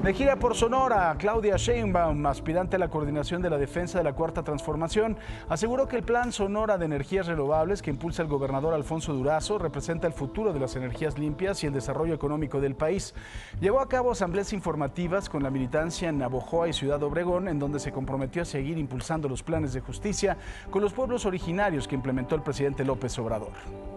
De gira por Sonora, Claudia Sheinbaum, aspirante a la coordinación de la defensa de la Cuarta Transformación, aseguró que el Plan Sonora de Energías Renovables que impulsa el gobernador Alfonso Durazo representa el futuro de las energías limpias y el desarrollo económico del país. Llevó a cabo asambleas informativas con la militancia en Navojoa y Ciudad Obregón, en donde se comprometió a seguir impulsando los planes de justicia con los pueblos originarios que implementó el presidente López Obrador.